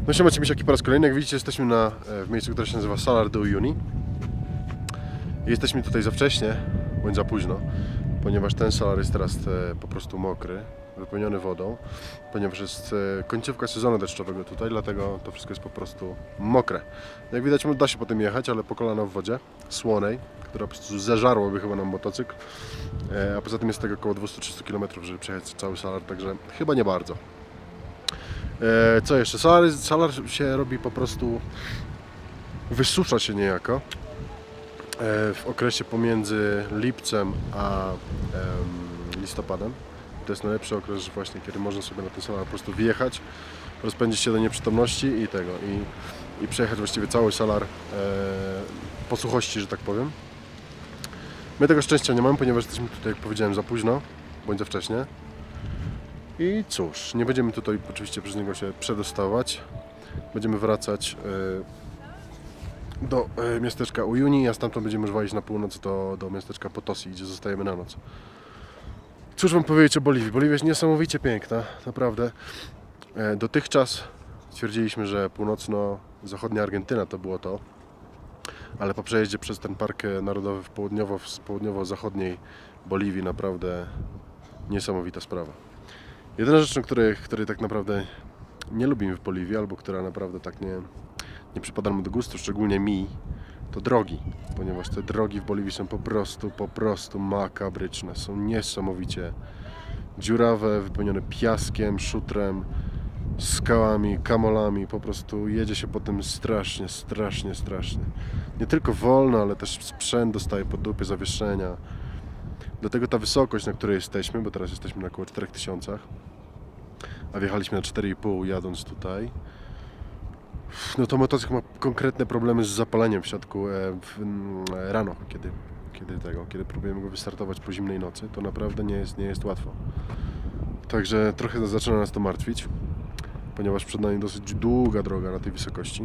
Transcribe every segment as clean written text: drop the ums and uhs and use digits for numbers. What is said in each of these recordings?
No siema, Misiaki po raz kolejny. Jak widzicie, jesteśmy w miejscu, które się nazywa Salar de Uyuni. I jesteśmy tutaj za wcześnie, bądź za późno, ponieważ ten salar jest teraz po prostu mokry, wypełniony wodą, ponieważ jest końcówka sezonu deszczowego tutaj, dlatego to wszystko jest po prostu mokre. Jak widać, da się po tym jechać, ale po kolana w wodzie słonej, która po prostu zeżarłaby chyba nam motocykl, a poza tym jest tego około 200-300 km, żeby przejechać cały salar, także chyba nie bardzo. Co jeszcze? Salar się robi po prostu, wysusza się niejako w okresie pomiędzy lipcem a listopadem. To jest najlepszy okres właśnie, kiedy można sobie na ten salar po prostu wjechać, rozpędzić się do nieprzytomności i przejechać właściwie cały salar po suchości, że tak powiem. My tego szczęścia nie mamy, ponieważ jesteśmy tutaj, jak powiedziałem, za późno, bądź za wcześnie. I cóż, nie będziemy tutaj oczywiście przez niego się przedostawać. Będziemy wracać do miasteczka Uyuni, a stamtąd będziemy już walić na północ do miasteczka Potosi, gdzie zostajemy na noc. Cóż wam powiedzieć o Boliwii? Boliwia jest niesamowicie piękna, naprawdę. Dotychczas stwierdziliśmy, że północno-zachodnia Argentyna to było to, ale po przejeździe przez ten park narodowy z południowo-zachodniej Boliwii naprawdę niesamowita sprawa. Jedyna rzecz, której tak naprawdę nie lubimy w Boliwii, albo która naprawdę tak nie przypada mu do gustu, szczególnie mi, to drogi, ponieważ te drogi w Boliwii są po prostu makabryczne, są niesamowicie dziurawe, wypełnione piaskiem, szutrem, skałami, kamolami, po prostu jedzie się po tym strasznie. Nie tylko wolno, ale też sprzęt dostaje po dupie, zawieszenia. Do tego ta wysokość, na której jesteśmy, bo teraz jesteśmy na około 4000, a wjechaliśmy na 4,5 jadąc tutaj, no to motocykl ma konkretne problemy z zapaleniem w środku rano, kiedy próbujemy go wystartować po zimnej nocy, to naprawdę nie jest łatwo. Także trochę zaczyna nas to martwić, ponieważ przed nami dosyć długa droga na tej wysokości.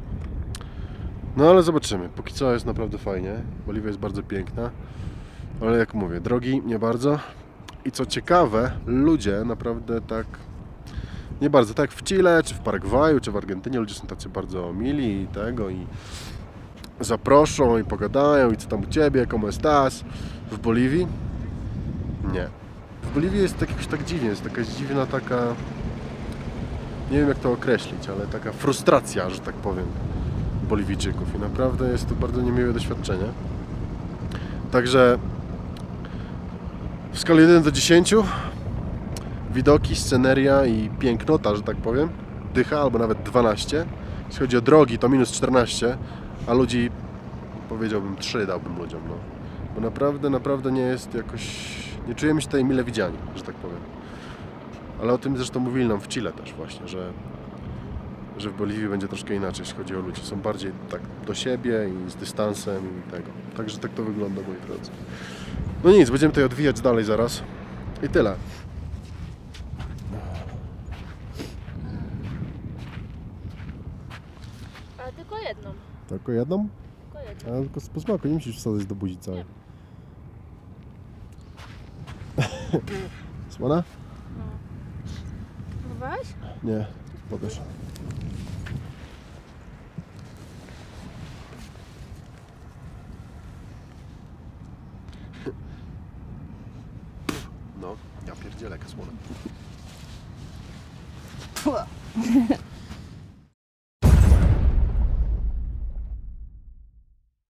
No ale zobaczymy, póki co jest naprawdę fajnie, Boliwia jest bardzo piękna, ale jak mówię, drogi nie bardzo. I co ciekawe, ludzie naprawdę tak nie bardzo, tak jak w Chile, czy w Paragwaju, czy w Argentynie, ludzie są tacy bardzo mili i zaproszą i pogadają i co tam u Ciebie, como estás. W Boliwii? Nie. W Boliwii jest jakoś tak dziwnie, jest jakaś dziwna taka, nie wiem jak to określić, ale taka frustracja, że tak powiem, Boliwijczyków i naprawdę jest to bardzo niemiłe doświadczenie. Także w skali 1 do 10 widoki, sceneria i pięknota, że tak powiem, dycha albo nawet 12. Jeśli chodzi o drogi, to minus 14, a ludzi powiedziałbym 3 dałbym ludziom, no. Bo naprawdę nie jest jakoś, nie czujemy się tutaj mile widziani, że tak powiem. Ale o tym zresztą mówili nam w Chile też właśnie, że w Boliwii będzie troszkę inaczej, jeśli chodzi o ludzi. Są bardziej tak do siebie i z dystansem i tego. Także tak to wygląda, moi drodzy. No nic, będziemy tutaj odwijać dalej zaraz. I tyle. Ale tylko jedną. Tylko jedną? Tylko jedną. Ale tylko po smaku, nie musisz wsadzać do buzi całej. Słona? No. Próbowałeś? Nie, pokaż. No, ja pierdzielę, jaka słona.